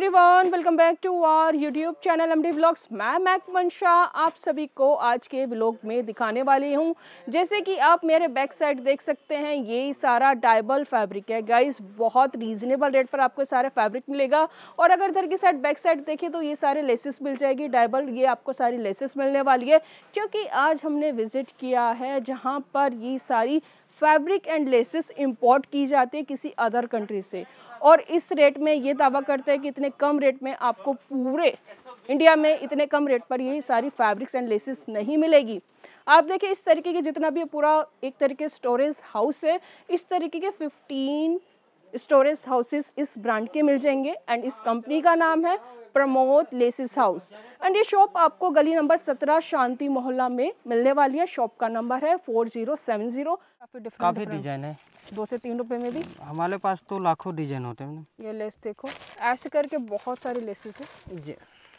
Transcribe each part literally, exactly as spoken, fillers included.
Everyone, welcome back to our YouTube channel MD vlogs. मैं मैक वंशा आप सभी को आज के व्लॉग में दिखाने वाली हूं। जैसे कि आप मेरे बैक साइड देख सकते हैं, ये सारा डाइबल फैब्रिक है गाइस। बहुत रीजनेबल रेट पर आपको सारे फैब्रिक मिलेगा। और अगर इधर की साइड बैक साइड देखें तो ये सारे लेसेस मिल जाएगी डाइबल, ये आपको सारी लेसेस मिलने वाली है। क्योंकि आज हमने विजिट किया है जहाँ पर ये सारी फैब्रिक एंड लेसेस इंपोर्ट की जाती है किसी अदर कंट्री से, और इस रेट में ये दावा करते हैं कि इतने कम रेट में आपको पूरे इंडिया में इतने कम रेट पर ये सारी फैब्रिक्स एंड लेसेस नहीं मिलेगी। आप देखिए इस तरीके के जितना भी पूरा एक तरीके स्टोरेज हाउस है, इस तरीके के फिफ्टीन स्टोरेज हाउसेस इस ब्रांड के मिल जाएंगे। एंड इस कंपनी का नाम है प्रमोद लेसेस हाउस। एंड ये शॉप आपको गली नंबर सत्रह शांति मोहल्ला में मिलने वाली है। शॉप का नंबर है फोर जीरो सेवन जीरो। काफी डिफरेंट काफी डिजाइन है, दो से तीन रुपए में भी हमारे पास तो लाखों डिजाइन होते हैं। ये लेस देखो, ऐसे करके बहुत सारी लेसेस है जी।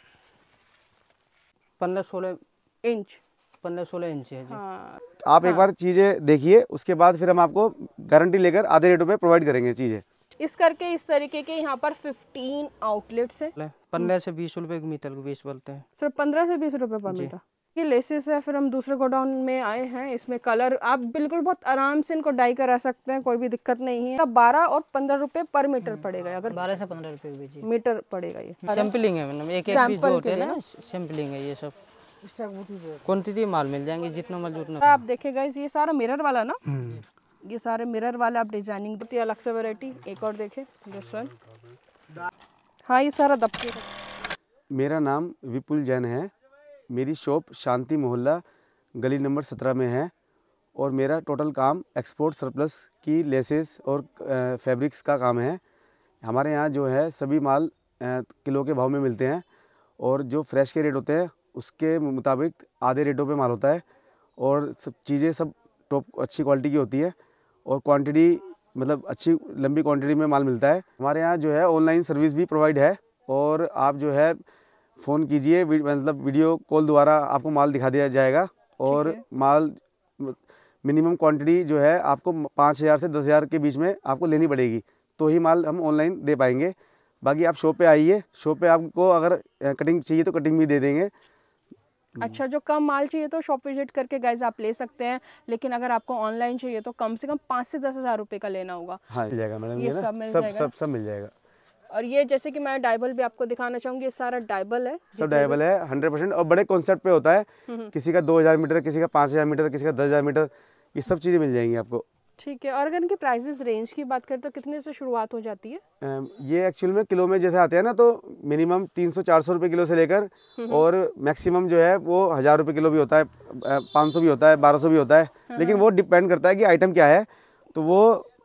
पंद्रह सोलह इंच पंद्रह सोलह इंच है जी। हाँ। आप एक बार चीज़ें देखिए, उसके बाद फिर हम आपको गारंटी लेकर आधे रेटों पे प्रोवाइड करेंगे चीज़ें। इस करके इस तरीके के यहाँ पर फिफ्टीन आउटलेट्स हैं। पंद्रह से बीस रुपए के मीटर को बीस बोलते हैं। सिर्फ पंद्रह से बीस रुपए पर मीटर ये लेसेस है। फिर हम दूसरे गोडाउन में आए हैं। इसमें कलर आप बिल्कुल बहुत आराम से इनको डाई करा सकते हैं, कोई भी दिक्कत नहीं है। बारह और पंद्रह रुपए पर मीटर पड़ेगा। अगर बारह से पंद्रह रुपए मीटर पड़ेगा। ये सैंपलिंग है, मतलब एक एक पीस जो होते हैं ना, सैंपलिंग है। ये सब क्वांटिटी माल मिल जाएंगे, जितना माल उतना। आप देखेगा ये सारा मिरर वाला ना, ये सारे मिरर वाला आप डिजाइनिंग देती है अलग से वैरायटी। एक और देखे दिस वन। हाँ, ये सारा दबके। मेरा नाम विपुल जैन है। मेरी शॉप शांति मोहल्ला गली नंबर सत्रह में है। और मेरा टोटल काम एक्सपोर्ट सरप्लस की लेसेस और फैब्रिक्स का काम है। हमारे यहाँ जो है सभी माल किलो के भाव में मिलते हैं, और जो फ्रेश के रेट होते हैं उसके मुताबिक आधे रेटों पे माल होता है। और सब चीज़ें सब टॉप अच्छी क्वालिटी की होती है, और क्वांटिटी मतलब अच्छी लंबी क्वांटिटी में माल मिलता है। हमारे यहाँ जो है ऑनलाइन सर्विस भी प्रोवाइड है, और आप जो है फ़ोन कीजिए, मतलब वीडियो कॉल द्वारा आपको माल दिखा दिया जाएगा। और माल मिनिमम क्वांटिटी जो है आपको पाँच हज़ार से दस हज़ार के बीच में आपको लेनी पड़ेगी, तो ही माल हम ऑनलाइन दे पाएंगे। बाकी आप शॉप पे आइए, शॉप पे आपको अगर कटिंग चाहिए तो कटिंग भी दे देंगे। अच्छा, जो कम माल चाहिए तो शॉप विजिट करके गाइस आप ले सकते हैं, लेकिन अगर आपको ऑनलाइन चाहिए तो कम से कम पाँच से दस हज़ार रुपये का लेना होगा। हाँ, मिल जाएगा मैडम, ये, ये सब मिल सब जाएगा। सब सब मिल जाएगा। और ये जैसे कि मैं डाइबल भी आपको दिखाना चाहूँगी, ये सारा डाइबल है, सब डाइबल है हंड्रेड परसेंट। और बड़े कॉन्सेप्ट पे होता है, किसी का दो हज़ार मीटर, किसी का पाँच हज़ार मीटर, किसी का दस हज़ार मीटर, ये सब चीज़ें मिल जाएंगी आपको। ठीक है। और अगर इनकी प्राइसेस रेंज की बात करें तो कितने से शुरुआत हो जाती है? ये एक्चुअल में किलो में जैसे आते हैं ना, तो मिनिमम तीन सौ चार सौ रुपये किलो से लेकर और मैक्सिमम जो है वो हज़ार रुपये किलो भी होता है, पाँच सौ भी होता है, बारह सौ भी होता है। हाँ। लेकिन वो डिपेंड करता है कि आइटम क्या है। तो वो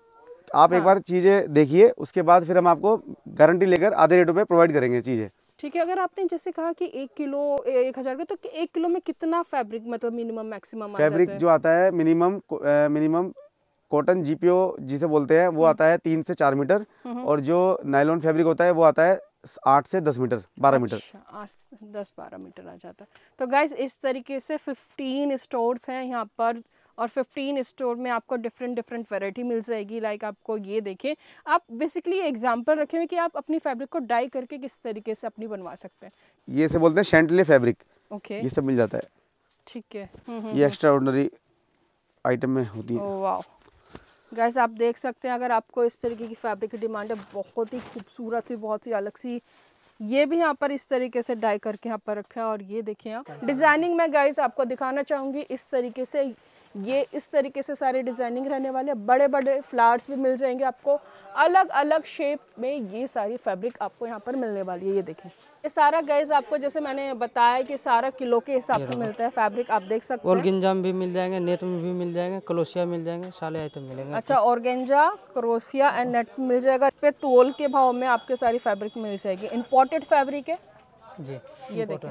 आप हाँ। एक बार चीज़ें देखिए, उसके बाद फिर हम आपको गारंटी लेकर आधे रेटों पे प्रोवाइड करेंगे चीज़ें। ठीक है। अगर आपने जैसे कहा कि एक किलो एक हज़ार का, तो एक किलो में कितना फैब्रिक मतलब मिनिमम मैक्सिमम फैब्रिक जो आता है मिनिमम मिनिमम कॉटन जीपीओ जिसे बोलते हैं वो आता है तीन से चार मीटर, और जो नायलॉन फैब्रिक होता है वो आता है आठ से दस मीटर, बारह मीटर। आठ दस बारह मीटर आ जाता है। तो गाइज इस तरीके से फिफ्टीन स्टोर्स हैं यहाँ पर, और फिफ्टीन स्टोर में आपको डिफरेंट डिफरेंट वैरायटी मिल जाएगी। लाइक आपको ये देखें, आप बेसिकली एग्जांपल रखे हुए कि आप अपनी फैब्रिक को डाई करके किस तरीके से अपनी बनवा सकते हैं। ये से बोलते हैं शैंटले फैब्रिक। ओके, ये सब मिल जाता है। ठीक है। ये एक्स्ट्रा ऑर्डिनरी आइटम में होती है। ओह वाह गाइस, आप देख सकते हैं अगर आपको इस तरीके की फैब्रिक की डिमांड है, बहुत ही खूबसूरत सी, बहुत सी अलग सी, ये भी यहाँ पर इस तरीके से डाई करके यहाँ पर रखा है। और ये देखिए आप डिजाइनिंग में गाइस आपको दिखाना चाहूँगी इस तरीके से, ये इस तरीके से सारे डिजाइनिंग रहने वाले हैं। बड़े बड़े फ्लावर्स भी मिल जाएंगे आपको, अलग अलग शेप में ये सारी फैब्रिक आपको यहाँ पर मिलने वाली है। ये देखिए ये सारा गाइस आपको जैसे मैंने बताया कि सारा किलो के हिसाब से मिलता है फैब्रिक। आप देख सकते हैं ऑर्गेंजा भी मिल जाएंगे, नेट में भी मिल जाएंगे, क्रोशिया मिल जाएंगे, सारे आइटम मिलेंगे। अच्छा, ऑर्गेंजा, क्रोशिया एंड नेट मिल जाएगा। इस पे तोल के भाव में आपके सारी फैब्रिक मिल जाएगी। इम्पोर्टेड फैब्रिक है जी। ये देखिए,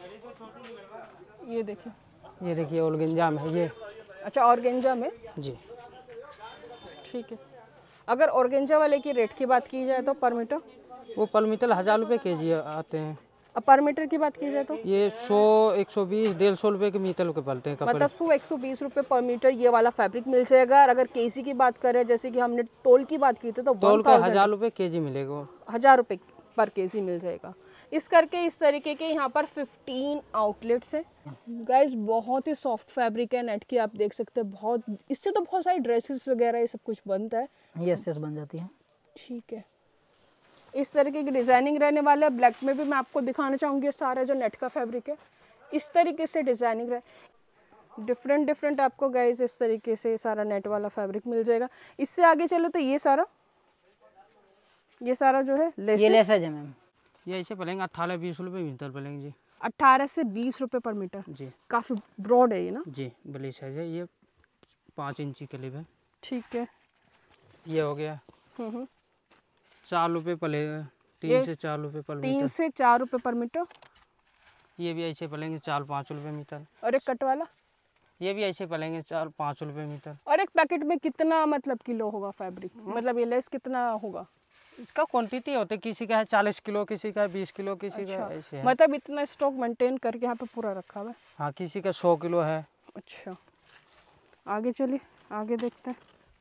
ये देखिए, ये देखिए ऑर्गेंजा में ये। अच्छा, ऑर्गेंजा में जी, ठीक है। अगर ऑर्गेंजा वाले की रेट की बात की जाए तो पर मीटर वो पर मीटर हज़ार रुपये के जी आते हैं। अब पर मीटर की बात की जाए तो ये सौ एक सौ बीस डेढ़ सौ रुपये के मीटर के पड़ते हैं। मतलब सौ एक सौ बीस रुपये पर मीटर ये वाला फैब्रिक मिल जाएगा। और अगर केजी की बात करें, जैसे कि हमने तोल की बात की थी, तो तोल का हज़ार रुपये के जी मिलेगा। हज़ार रुपये पर केजी मिल जाएगा। इस करके इस तरीके के यहाँ पर फिफ्टीन आउटलेट्स हैं। गाइस बहुत ही सॉफ्ट फैब्रिक है नेट की, आप देख सकते हैं। बहुत, इससे तो बहुत सारी ड्रेसेस वगैरह ये सब कुछ बनता है। यस यस बन जाती है। ठीक है, इस तरीके की डिज़ाइनिंग रहने वाला है। ब्लैक में भी मैं आपको दिखाना चाहूँगी सारा जो नेट का फैब्रिक है, इस तरीके से डिज़ाइनिंग रहे। डिफरेंट डिफरेंट आपको गाइस इस तरीके से सारा नेट वाला फैब्रिक मिल जाएगा। इससे आगे चलो तो ये सारा ये सारा जो है लेसेस, ये लेसेज है मैम। ये ऐसे पड़ेंगे अट्ठारह बीस रुपये मीटर पड़ेंगे जी। अट्ठारह से बीस रुपये पर मीटर जी। काफ़ी ब्रॉड है ये ना जी, बड़ी साइज है। ये पाँच इंची कलीब है। ठीक है, ये हो गया चार रुपये पड़ेगा, तीन से चार रुपये पर तीन मीटर। से चार रुपये पर मीटर। ये भी ऐसे पड़ेंगे चार पाँच रुपये मीटर। और एक कट वाला, ये भी ऐसे पड़ेंगे चार पाँच रुपये मीटर। और एक पैकेट में कितना मतलब किलो होगा फैब्रिक, मतलब ये लेस कितना होगा? इसका क्वांटिटी होता है, किसी का है चालीस किलो, किसी का है बीस किलो, किसी अच्छा, का ऐसे है। मतलब इतना स्टॉक मेंटेन करके यहाँ पे पूरा रखा हुआ है। हाँ, किसी का सौ किलो है। अच्छा, आगे चलिए, आगे देखते हैं।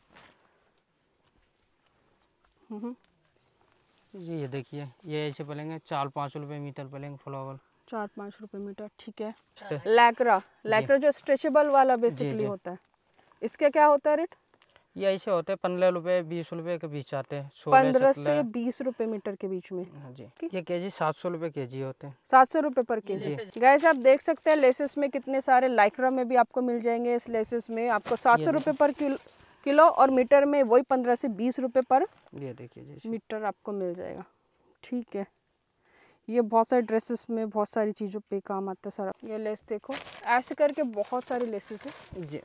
हम्म, जी, ये देखिए, ये ऐसे पड़ेंगे चार पाँच रुपये मीटर पड़ेंगे फ्लावर। चार पाँच रुपये मीटर, ठीक है। लैक्रा, लैक्रा जो स्ट्रेचेबल वाला बेसिकली होता है, इसका क्या होता है रेट? ये ऐसे होते हैं पंद्रह रुपये बीस रुपये के बीच आते हैं। पंद्रह से बीस रुपए मीटर के बीच में। हाँ जी। ये केजी सात सौ रुपये के जी होते हैं। सात सौ रुपये पर केजी। गाइस आप देख सकते हैं लेसेस में कितने सारे, लाइक्रा में भी आपको मिल जाएंगे। इस लेसेस में आपको सात सौ रुपये पर किलो किलो और मीटर में वही पंद्रह से बीस रुपये पर ये देखिए मीटर आपको मिल जाएगा। ठीक है, ये बहुत सारे ड्रेसेस में बहुत सारी चीज़ों पे काम आता है सारा। ये लेस देखो, ऐसे करके बहुत सारे लेसेस है जी।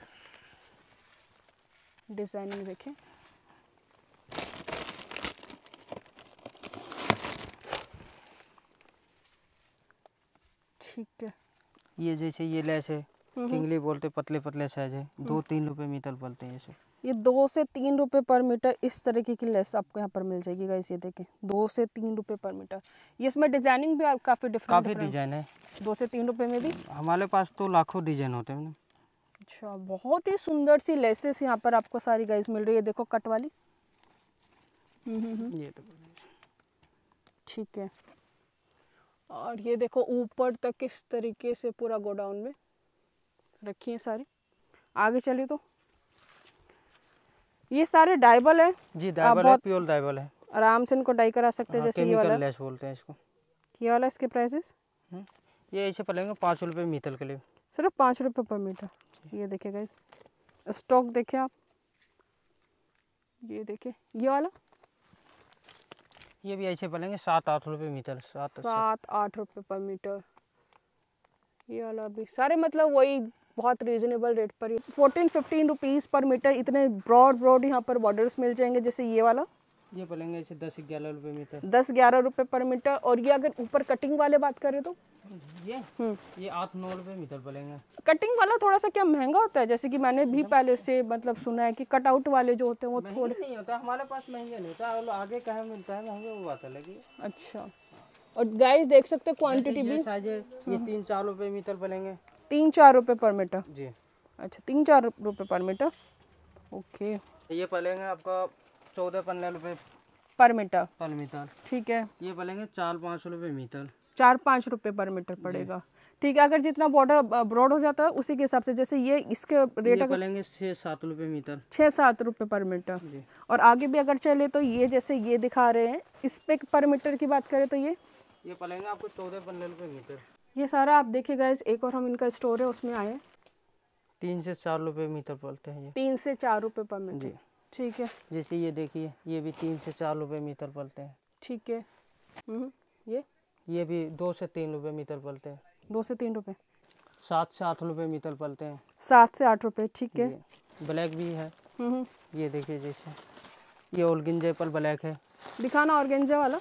डिजाइनिंग देखें, ठीक है। ये जैसे ये लेस है, किंगली बोलते, पतले पतले साइज है, दो तीन रुपए मीटर पड़ते हैं ये सब। ये दो से तीन रुपए पर मीटर इस तरीके की लेस आपको यहाँ पर मिल जाएगी गाइस। ये देखें, दो से तीन रुपए पर मीटर। ये इसमें डिजाइनिंग भी काफी डिफरेंट काफी डिजाइन है। दो से तीन रुपए में भी हमारे पास तो लाखों डिजाइन होते हैं। अच्छा, बहुत ही सुंदर सी लेसेस यहाँ पर आपको सारी गाइस मिल रही है। देखो कट वाली, ये तो ठीक है। और ये देखो ऊपर तक किस तरीके से पूरा गोडाउन में रखी है सारी। आगे चलिए तो ये सारे डाइबल है जी। डाइबल है, प्योर डाइबल है। आराम से इनको डाई करा सकते हैं। जैसे ये वाला लेस बोलते हैं इसको। ये वाला, इसके प्राइसेस ये ऐसे पड़ेंगे पाँच रुपये मीटर के लिए। सिर्फ पाँच रुपये पर मीटर। ये देखिए गाइस, स्टॉक देखिए आप, ये देखिए ये वाला, ये भी ऐसे पड़ेंगे सात आठ रुपये मीटर। सात सात आठ रुपये पर मीटर। ये वाला भी सारे मतलब वही बहुत रीजनेबल रेट पर, फोर्टीन फिफ्टीन रुपीज़ पर मीटर। इतने ब्रॉड ब्रॉड यहाँ पर बॉर्डर्स मिल जाएंगे। जैसे ये वाला, ये पड़ेंगे ऐसे दस ग्यारह रुपये मीटर। दस ग्यारह रुपये पर मीटर। और ये अगर ऊपर कटिंग वाले बात करें तो ये ये आठ नौ रुपये मीटर पड़ेंगे। कटिंग वाला थोड़ा सा क्या महंगा होता है? जैसे कि मैंने भी पहले से मतलब सुना है कि कट आउट वाले जो होते हैं वो थोड़े नहीं होता। हमारे पास महंगे नहीं होता, आगे कहाँ मिलता है महंगे, वो बात अलग है। अच्छा, और गाइस देख सकते हैं क्वांटिटी भी, साइज है ये तीन चार रुपये मीटर पड़ेंगे। तीन चार रुपये पर मीटर जी। अच्छा, तीन चार रुपये पर मीटर। ओके, ये पड़ेंगे आपका चौदह पंद्रह रुपये पर मीटर पर मीटर। ठीक है, ये पड़ेंगे चार पाँच रुपये मीटर। चार पाँच रुपये पर मीटर पड़ेगा। ठीक है, अगर जितना बॉर्डर ब्रॉड हो जाता है उसी के हिसाब से। जैसे ये इसके रेट ये पड़ेंगे छः सात रुपये मीटर। छः सात रुपये पर मीटर। जी। और आगे भी अगर चले तो ये जैसे ये दिखा रहे हैं, इस पे पर मीटर की बात करें तो ये ये पड़ेंगे आपको चौदह पंद्रह रुपये मीटर। ये सारा आप देखिए गाइस, एक और हम इनका स्टोर है उसमें आए, तीन से चार रुपये मीटर पड़ते हैं ये। तीन से चार रुपये पर मीटर। जी। ठीक है, जैसे ये देखिए, ये भी तीन से चार रुपये मीटर पड़ते हैं। ठीक है। हम्म, ये ये भी दो से तीन रुपये मीटर पड़ते हैं। दो से तीन रुपये। सात से आठ रुपये मीटर पड़ते हैं। सात से आठ रुपये, ठीक है। ब्लैक भी है। हम्म, ये देखिए, जैसे ये ऑर्गेंजा पर ब्लैक है। दिखाना ऑर्गेंजा वाला।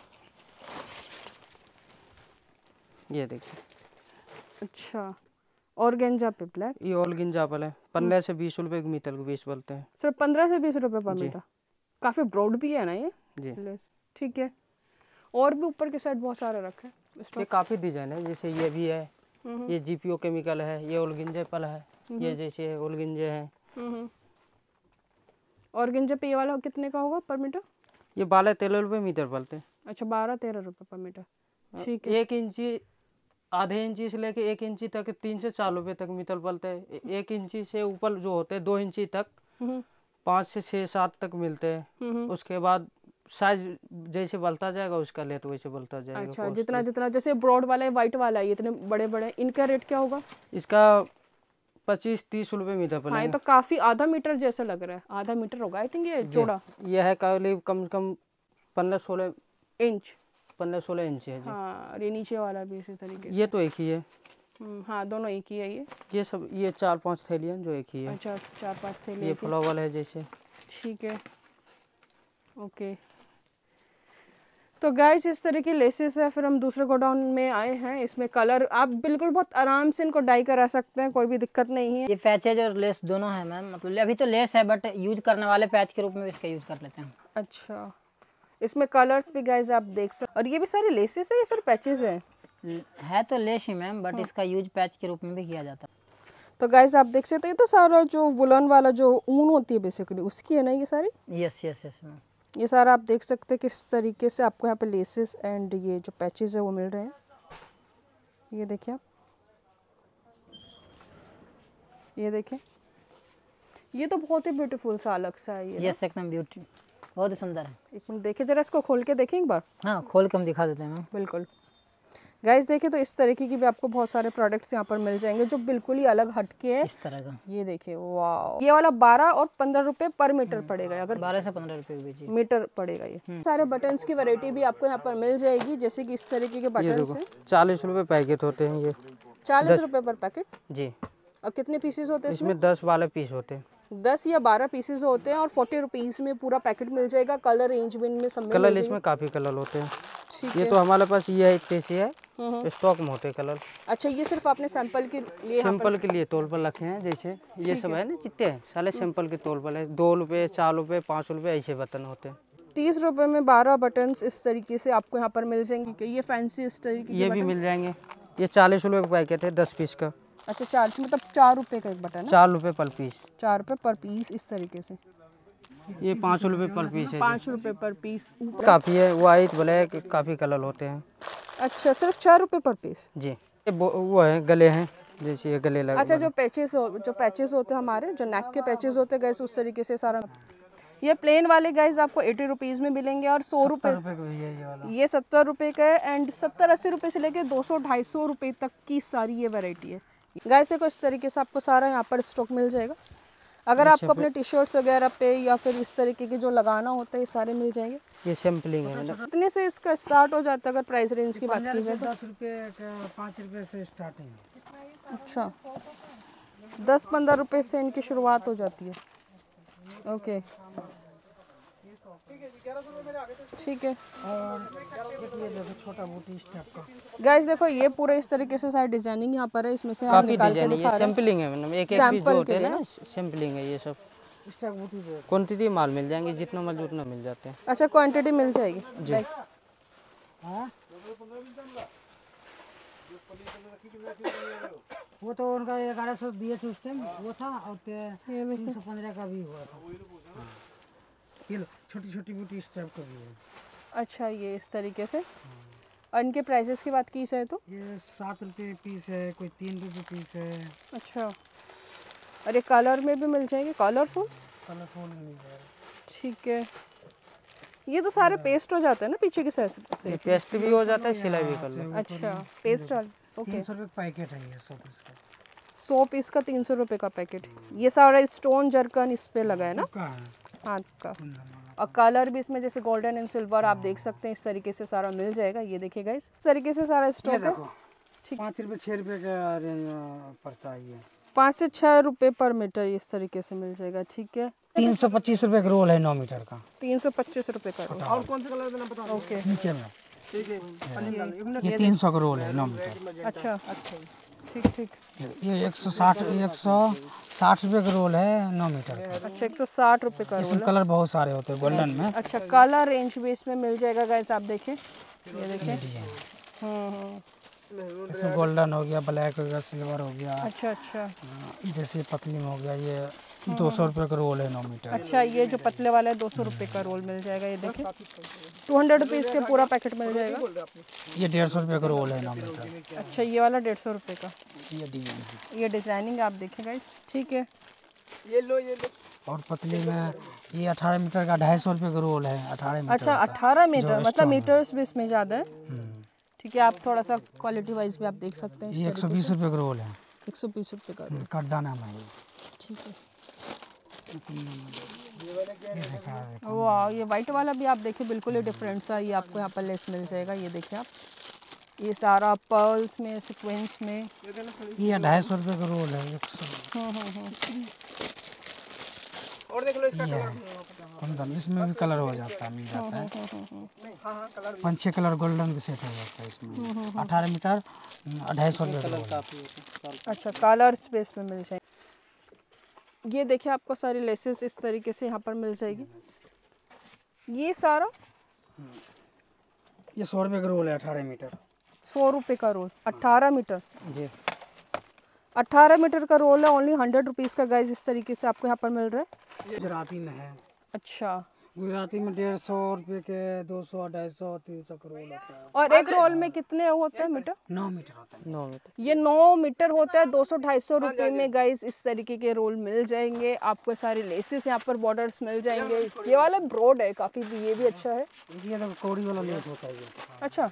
ये देखिए, अच्छा, ऑर्गेंजा पे ब्लैक। ये ऑर्गेंजा पर है, पंद्रह से बीस रुपये के मीटर के बीस पड़ते हैं। सिर्फ पंद्रह से बीस रुपये पर मीटर। काफ़ी ब्रॉड भी है ना ये जी। लेस, ठीक है। और भी ऊपर के साइड बहुत सारे रखे हैं। ये काफ़ी डिजाइन है। जैसे ये भी है, ये जीपीओ केमिकल है, ये ऑर्गेंजा पर है, ये जैसे ऑर्गेंजा है। ऑर्गेंजा पे ये वाला कितने का होगा पर मीटर? ये बारह तेरह रुपये मीटर पड़ते हैं। अच्छा, बारह तेरह रुपये पर मीटर, ठीक है। एक इंची आधे इंची से लेके एक इंची तक तीन से चार रुपये तक मीटर पड़ता है। एक इंची से ऊपर जो होते हैं दो इंची तक पाँच से छः सात तक मिलते हैं। उसके बाद साइज जैसे बढ़ता जाएगा उसका रेट वैसे बढ़ता जाएगा। अच्छा, जितना जितना जैसे ब्रॉड वाला है, वाइट वाला है, इतने बड़े बड़े, इनका रेट क्या होगा? इसका पच्चीस तीस रुपये मीटर पड़ेगा। हाँ, ये तो काफी आधा मीटर जैसा लग रहा है, आधा मीटर होगा आई थिंक ये चौड़ा। ये है करीब कम से कम पंद्रह सोलह इंच, पंद्रह सोलह इंच है जी। हाँ, और ये नीचे वाला भी इसी तरीके से। ये तो एक ही है। हाँ, दोनों एक ही है ये। ये सब ये चार पांच थैलियाँ जो एक ही है। अच्छा, चार पांच थैलियाँ। ये फ्लावर है जैसे। ठीक है, ओके। तो गाइस इस तरह की लेसेस है। फिर हम दूसरे गोडाउन में आए हैं। इसमें कलर आप बिल्कुल बहुत आराम से इनको डाई करा सकते हैं, कोई भी दिक्कत नहीं है। ये पैचेज और लेस दोनों है मैम, मतलब अभी तो लेस है बट यूज करने वाले पैच के रूप में इसका यूज कर लेते हैं। अच्छा, इसमें कलर्स भी गाइस आप देख सकते। और ये भी सारे लेसेस है या फिर पैचेज है? है तो लेस ही मैम, बट इसका यूज पैच के रूप में भी किया जाता है। तो गाइस आप देख सकते हैं, तो सारा जो वुलन वाला जो ऊन होती है बेसिकली उसकी है ना ये सारी। यस यस यस मैम, ये सारा आप देख सकते हैं किस तरीके से आपको यहाँ पे लेसेस एंड ये जो पैचेस है वो मिल रहे हैं। ये देखिए आप, ये देखिए, ये तो बहुत ही ब्यूटीफुल सा अलग सा है ये। यस एकदम ब्यूटी, बहुत ही सुंदर है। एक मिनट देखिए जरा, इसको खोल के देखें एक बार। हाँ, खोल के हम दिखा देते हैं मैम। बिल्कुल गाइस, देखिए तो इस तरीके की भी आपको बहुत सारे प्रोडक्ट्स यहाँ पर मिल जाएंगे जो बिल्कुल ही अलग हटके है इस तरह का। ये देखिए, वाह, ये वाला बारह और पंद्रह रुपए पर मीटर पड़ेगा। अगर बारह से पंद्रह रुपए के बीच मीटर पड़ेगा ये। सारे बटन्स की वैरायटी भी आपको यहाँ पर मिल जाएगी, जैसे कि इस तरीके के बटन्स हैं। चालीस रुपये पैकेट होते हैं ये। चालीस रुपए पर पैकेट जी। और कितने पीसेस होते हैं इसमें? इसमें दस बारह पीस होते हैं। दस या बारह पीसेस होते हैं और फोर्टी रुपीज में पूरा पैकेट मिल जाएगा। कलर रेंज में इनमें सब कलर इसमें काफी कलर होते हैं। ठीक ये है। तो हमारे पास ये है इतने से है, स्टॉक में होते कलर। अच्छा, ये सिर्फ आपने सैंपल के लिए सैंपल के लिए तौल पर रखे हैं। जैसे ये सब है ना जितने हैं सारे सैंपल के तौल पर है। दो रुपये चार रुपये पाँच रुपये ऐसे बटन होते हैं। तीस रुपए में बारह बटन्स इस तरीके से आपको यहाँ पर मिल जाएंगे। ये फैंसी इस तरीके ये भी मिल जाएंगे। ये चालीस रुपये का पैकेट है दस पीस का। अच्छा, चालीस मतलब चार रुपए का एक बटन है। चार रुपये पर पीस। चार रुपए पर पीस इस तरीके से। ये पाँच रुपये पर पीस है। पाँच रुपए पर पीस काफ़ी है। वाइट ब्लैक काफ़ी कलर होते हैं। अच्छा, सिर्फ चार रुपए पर पीस जी। ये वो है गले हैं, जैसे ये गले लगा। अच्छा, जो पैचेस हो, जो पैचेस होते हैं हमारे, जो नेक के पैचेस होते हैं गैस, उस तरीके से सारा। ये प्लेन वाले गाइस आपको अस्सी रुपीस में मिलेंगे और सौ रुपए ये सत्तर रुपए का है। एंड सत्तर अस्सी रुपए से लेके दो सौ ढाई सौ रुपए तक की सारी ये वैरायटी है गाइस। देखो इस तरीके से आपको सारा यहाँ पर स्टॉक मिल जाएगा। अगर आपको अपने टी शर्ट्स वगैरह पे या फिर इस तरीके के जो लगाना होता है ये सारे मिल जाएंगे। ये सैंपलिंग है मतलब। कितने से इसका स्टार्ट हो जाता है अगर प्राइस रेंज की बात की जाए तो? दस रुपये का पाँच रुपये से स्टार्टिंग है। अच्छा, दस पंद्रह रुपए से इनकी शुरुआत हो जाती है। ओके, ठीक है। और ये देखो छोटा बूटी इस टाइप का। गाइस देखो ये पूरे इस तरीके से सारी डिजाइनिंग यहाँ पर है। इसमें से आप निकाल के दिखा रहे हैं। सैंपलिंग है मतलब एक एक पीस जो होते हैं ना, सैंपलिंग है ये सब। इस टाइप बूटी जो क्वांटिटी माल मिल जाएंगे, जितना मर्जी उतना मिल जाते हैं। अच्छा, क्वांटिटी मिल जाएगी जी। हाँ, वो तो उनका ग्यारह सौ दिए थे उस टाइम वो था, और तीन सौ पंद्रह का भी हुआ था। ये लो छोटी छोटी बूटी इस टाइप का भी है। अच्छा, ये इस तरीके से। और इनके प्राइसेस की बात की जाए तो ये सात रुपये पीस है, कोई तीन रुपये पीस है। अच्छा, और ये कलर में भी मिल जाएंगे, कलरफुल कलरफुल मिल जाएगा। ठीक है। ये तो सारे पेस्ट हो जाते हैं ना पीछे की साइड से? पेस्ट भी हो जाता है, सिलाई भी कर लो। अच्छा, पेस्ट वाले। ओके, तीन सौ रुपये पैकेट है ये सौ पीस का। सौ पीस का तीन सौ रुपये का पैकेट। ये सारा स्टोन जरकन इस पे लगा है ना का है हाथ का। और कलर भी इसमें जैसे गोल्डन एंड सिल्वर आप देख सकते हैं, इस तरीके से सारा मिल जाएगा। ये देखिएगा इस तरीके से सारा स्टॉक है। ठीक, पाँच रुपये छः रुपये का रेंज पड़ता है ये। पाँच से छः रुपये पर मीटर इस तरीके से मिल जाएगा। ठीक है, तीन सौ पच्चीस रुपये का रोल है नौ मीटर का। तीन सौ पच्चीस रुपये का। और कौन सा कलर देना बता? ओके, नीचे में ये तीन सौ का रोल है नौ मीटर। अच्छा, ठीक ठीक। ये एक सौ साठ एक सौ साठ रुपये का रोल है नौ मीटर का। अच्छा, एक सौ साठ रुपये का इसमें कलर बहुत सारे होते हैं गोल्डन में। अच्छा, कलर रेंज भी इसमें मिल जाएगा गाइस। आप देखें, ये देखें। हम्म हम्म इसमें गोल्डन हो गया, ब्लैक हो गया, सिल्वर हो गया। अच्छा अच्छा, जैसे पतली में हो गया, ये दो सौ रुपये का रोल है नौ मीटर। अच्छा, ये जो पतले वाला है दो सौ रुपये का रोल मिल जाएगा। ये देखिए टू हंड्रेड रुपीज़ के पूरा पैकेट मिल जाएगा। ये डेढ़ सौ रुपये का रोल है नौ मीटर। अच्छा, ये वाला डेढ़ सौ रुपये का। ये डिजाइन ये डिजाइनिंग आप देखें गाइस, ठीक है। ये लो ये लो। और पतली में ये अठारह मीटर का ढाई सौ रुपये का रोल है। अठारह मीटर। अच्छा, अठारह मीटर मतलब मीटर्स भी इसमें ज़्यादा है। ठीक है, आप थोड़ा सा क्वालिटी वाइज भी आप देख सकते हैं। ये एक सौ बीस रुपये का रोल है। एक सौ बीस रुपये का। कटदाना में ये। ठीक है। वाह, ये वाइट वाला भी आप देखिए बिल्कुल ही डिफरेंट सा ये आपको यहाँ पर लेस मिल जाएगा। ये देखिए आप, ये सारा पर्ल्स में सीक्वेंस में। ये ढाई सौ रुपये का रोल है। एक सौ और देख लो इसका कलर, इसमें भी कलर हो जाता है, मिल जाता है। पाँच छः कलर गोल्डन के सेट हो जाता है इसमें। अठारह मीटर ढाई सौ रुपये का। अच्छा, कलर स्पेस में मिल जाएगी। ये देखिए आपको सारी लेसेस इस तरीके से यहाँ पर मिल जाएगी। ये सारा ये सौ रुपये का रोल है। अठारह मीटर सौ रुपये का रोल। अट्ठारह मीटर जी। अट्ठारह मीटर का रोल है। ओनली हंड्रेड रुपीज़ का गाइस इस तरीके से आपको यहाँ पर मिल रहा है। गुजराती में है। अच्छा, गुजराती में डेढ़ सौ रुपये के दो सौ ढाई सौ तीन सौ का रोल होता है। और एक रोल में कितने होते हैं मीटर? नौ मीटर होता है। नौ मीटर। ये नौ मीटर होता है। दो सौ ढाई सौ रुपये में गाइस इस तरीके के रोल मिल जाएंगे आपको। सारे लेसेस यहाँ पर बॉर्डर्स मिल जाएंगे। ये वाला ब्रॉड है काफ़ी भी, ये भी अच्छा है। ये तो कोड़ी वाला लेस होता है ये। अच्छा,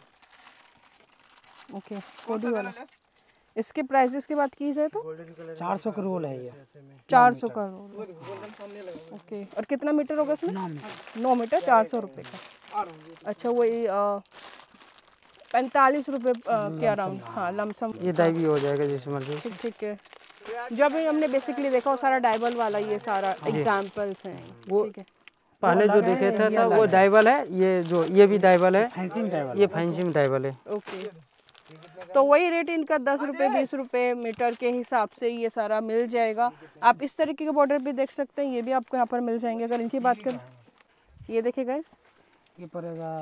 ओके, कोडी वाला। इसके प्राइसेस की बात की जाए तो चार सौ का रोल है ये। चार सौ का रोल। ओके, और कितना मीटर होगा इसमें? नौ मीटर। नौ मीटर चार सौ रुपये का। अच्छा, वही पैंतालीस रुपये के अराउंड। हाँ, लमसम। ये डाई भी हो जाएगा जिसमें मर्जी। ठीक ठीक है। जो अभी हमने बेसिकली देखा वो सारा डाइबल वाला, ये सारा एग्जाम्पल्स हैं। वो ठीक है। पहले जो देखे थे था वो डाइबल है। ये जो ये भी डाइबल है। फैंसी में डाइबल। ये फैंसी में डाइबल है। ओके, तो वही रेट इनका दस रुपये बीस रुपये मीटर के हिसाब से ये सारा मिल जाएगा। आप इस तरीके के बॉर्डर भी देख सकते हैं, ये भी आपको यहाँ पर मिल जाएंगे। अगर इनकी बात करें, ये देखिए गाइस, ये पड़ेगा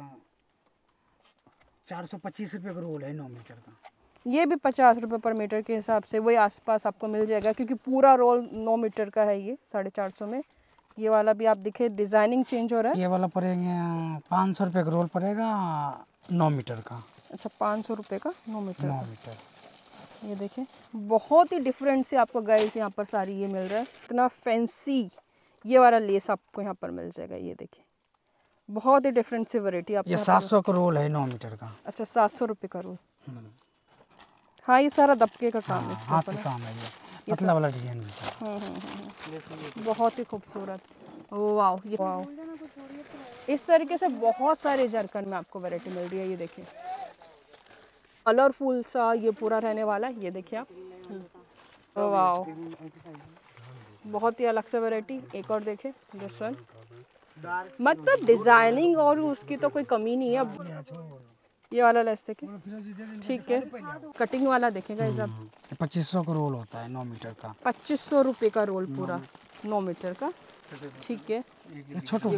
चार सौ पच्चीस रुपये का रोल है नौ मीटर का। ये भी पचास रुपये पर मीटर के हिसाब से वही आसपास आपको मिल जाएगा, क्योंकि पूरा रोल नौ मीटर का है। ये साढ़े चार सौ में। ये वाला भी आप देखिए डिज़ाइनिंग चेंज हो रहा है। ये वाला पड़ेगा पाँच सौ रुपये का रोल पड़ेगा नौ मीटर का। अच्छा, पाँच सौ रुपये का नौ मीटर नौ का। मीटर। ये देखें, बहुत ही डिफरेंट से आपको गाइस यहाँ पर सारी ये मिल रहा है। इतना फैंसी ये वाला लेस आपको यहाँ पर मिल जाएगा। ये देखिए, बहुत ही डिफरेंट सी वैरायटी आपको। ये सात सौ का रोल है नौ मीटर का। अच्छा, सात सौ रुपये का रोल। हाँ, ये सारा दबके का काम है इसके हाथ ऊपर का ना। काम है ये। पतला वाला डिजाइन भी है। हम्म, हम्म, हम्म, बहुत ही खूबसूरत। वाओ, ये वाओ, इस तरीके से बहुत सारे जरकन में आपको वैरायटी मिल रही है। ये देखिए, कलरफुल सा ये पूरा रहने वाला है। ये देखिए आप, वाओ, बहुत ही अलग से वैरायटी। एक और देखें, दिस वन, मतलब डिजाइनिंग और उसकी तो कोई कमी नहीं है। अब ये वाला लेस देखें, ठीक है। कटिंग वाला देखेगा इस आप, पच्चीस सौ का रोल होता है नौ मीटर का। पच्चीस सौ रुपये का रोल पूरा नौ मीटर का। ठीक है। छोटा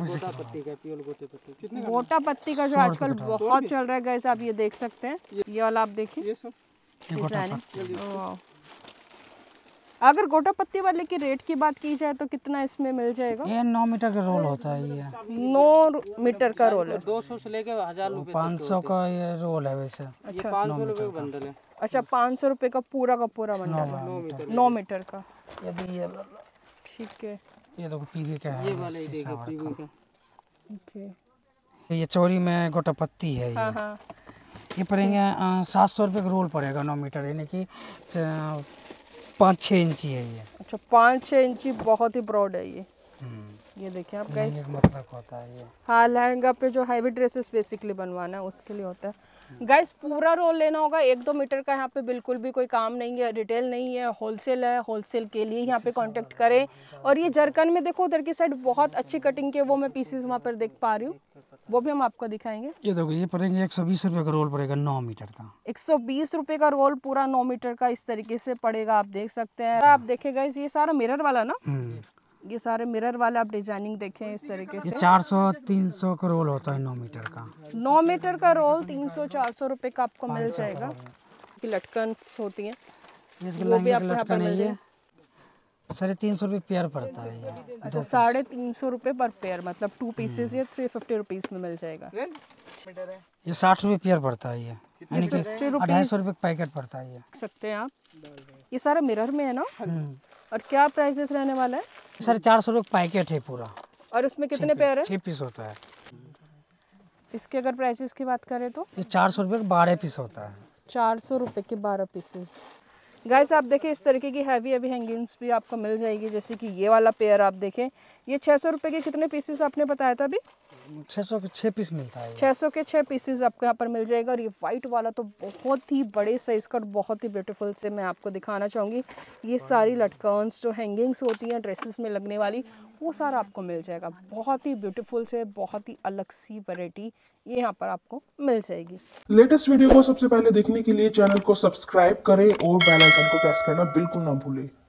गोटा पत्ती का जो आजकल बहुत चल रहा है गाइस, आप ये देख सकते हैं। ये वाला आप देखिए, अगर गोटा पत्ती वाले की रेट की बात की जाए तो कितना इसमें मिल जाएगा? ये नौ मीटर का रोल होता है। ये नौ मीटर का रोल है। दो सौ से लेके हजार रुपए पाँच सौ का ये रोल है वैसे। अच्छा, पाँच सौ रुपए का बंडल है। अच्छा, पाँच सौ रुपये का पूरा का पूरा बंडल, नौ मीटर का। यदि ये ठीक है। ये देखो पीवी का है। ये वाला ही देखो पीवी का। ओके, ये चौड़ी में गोटा पत्ती है। हाँ ये हाँ। ये पड़ेंगे सात सौ रुपये का रोल पड़ेगा नौ मीटर, यानी कि पाँच छः इंची है ये। अच्छा, पाँच छः इंची, बहुत ही ब्रॉड है ये। ये देखिए आप गाइस, मतलब होता है ये। हाँ, लहंगा पे जो हैवी ड्रेसेस बेसिकली बनवाना है उसके लिए होता है। गाइस, पूरा रोल लेना होगा। एक दो मीटर का यहाँ पे बिल्कुल भी कोई काम नहीं है, रिटेल नहीं है, होलसेल है। होलसेल के लिए यहाँ पे कांटेक्ट करें। और ये जरकन में देखो उधर की साइड बहुत अच्छी कटिंग के वो मैं पीसेस वहाँ पर देख पा रही हूँ, वो भी हम आपको दिखाएंगे। ये देखो, ये पड़ेंगे एक सौ बीस रुपये का रोल पड़ेगा नौ मीटर का। एक सौ बीस रुपये का रोल पूरा नौ मीटर का इस तरीके से पड़ेगा, आप देख सकते हैं। आप देखें गाइस, ये सारा मिरर वाला ना, ये सारे मिरर वाले आप डिजाइनिंग देखें इस तरीके से। चार सौ तीन सौ का रोल होता है नौ मीटर का। नौ मीटर का रोल तीन सौ चार सौ रुपये का आपको मिल जाएगा। लटकन होती हैं, वो भी आपको यहाँ पर मिल जाएगी। साढ़े तीन सौ रुपये पेयर पड़ता है ये। अच्छा, साढ़े तीन सौ रुपये पर पेयर, मतलब टू पीसेस ये थ्री फिफ्टी रुपीज़ में मिल जाएगा। ये साठ रुपये पेयर पड़ता है ये, यानी कि सिक्सटी अढ़ाई सौ रुपये पैकेट पड़ता है ये। देख सकते हैं आप, ये सारा मिरर में है ना। और क्या प्राइसेस रहने वाला है? साढ़े चार सौ रुपये पैकेट है पूरा। और उसमें कितने पेयर है? छः पीस होता है। इसके अगर प्राइसेस की बात करें तो ये चार सौ रुपये का बारह पीस होता है। चार सौ रुपये के बारह पीसेस। गाइस आप देखें, इस तरीके की हैवी हैवी हैंगिंग्स भी आपको मिल जाएगी। जैसे कि ये वाला पेयर आप देखें, ये छः सौ रुपये के कितने पीसेस आपने बताया था अभी? छः सौ के छः पीस मिलता है। छः सौ के छः पीसेस आपको यहाँ पर मिल जाएगा। और ये वाइट वाला तो बहुत ही बड़े साइज़ का और बहुत ही ब्यूटीफुल से मैं आपको दिखाना चाहूँगी। ये सारी लटकन्स जो हैंगिंग्स होती हैं ड्रेसेस में लगने वाली, वो सारा आपको मिल जाएगा। बहुत ही ब्यूटीफुल से, बहुत ही अलग सी वैरायटी ये यहाँ पर आपको मिल जाएगी। लेटेस्ट वीडियो को सबसे पहले देखने के लिए चैनल को सब्सक्राइब करें और बेल आइकन को प्रेस करना बिल्कुल ना भूलें।